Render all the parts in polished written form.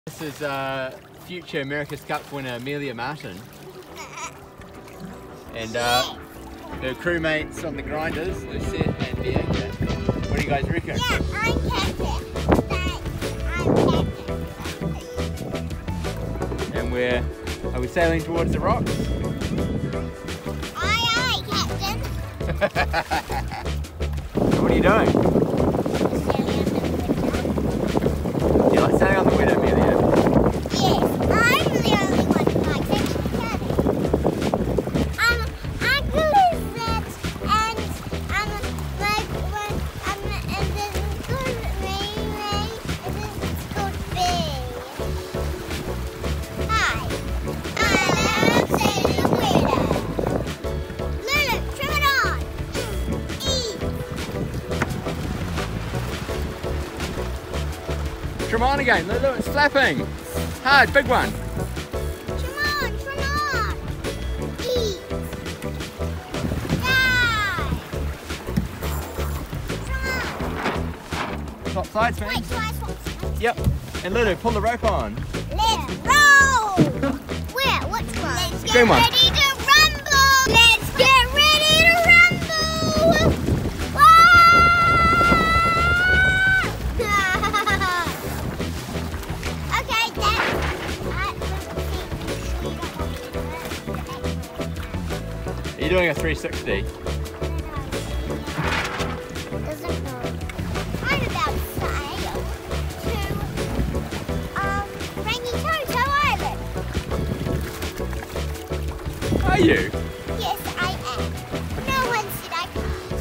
This is future America's Cup winner Amelia Martin. And her crewmates on the grinders, Lucette and Bianca. What do you guys reckon? Yeah, I'm captain. And are we sailing towards the rocks? Aye, captain. So what are you doing? You like sailing on the Weta, Amelia? Yes, I'm the only one who likes it. I grew that and like when and then it's called Ray and then it's called Bay. Hi, I'm sailing the Weta. Lulu, trim it on. Trim on again, Lulu, it's flapping. Hard, big one. Trim on. Eat. Die. Trim on. Swap sides, man. Wait, twice. Yep. And Lulu, pull the rope on. Let's roll! Where? Which one? Let's get Green one. ready to rumble! Let's get ready to rumble! Whoa! Okay, Are you doing a 360? doesn't know. I'm about to sail to Rainy Toto Island. Are you? Yes, I am. No one said I can't.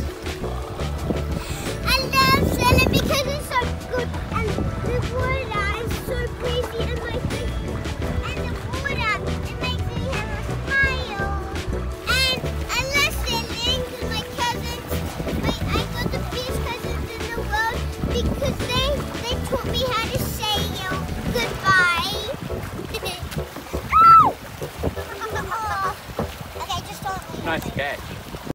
I love sailing because it's so good and the water is so breezy in my face. And the water, it makes me have a smile. And I love sailing because my cousins, I got the best cousins in the world because they taught me how to say goodbye. Okay, just don't leave. Nice catch.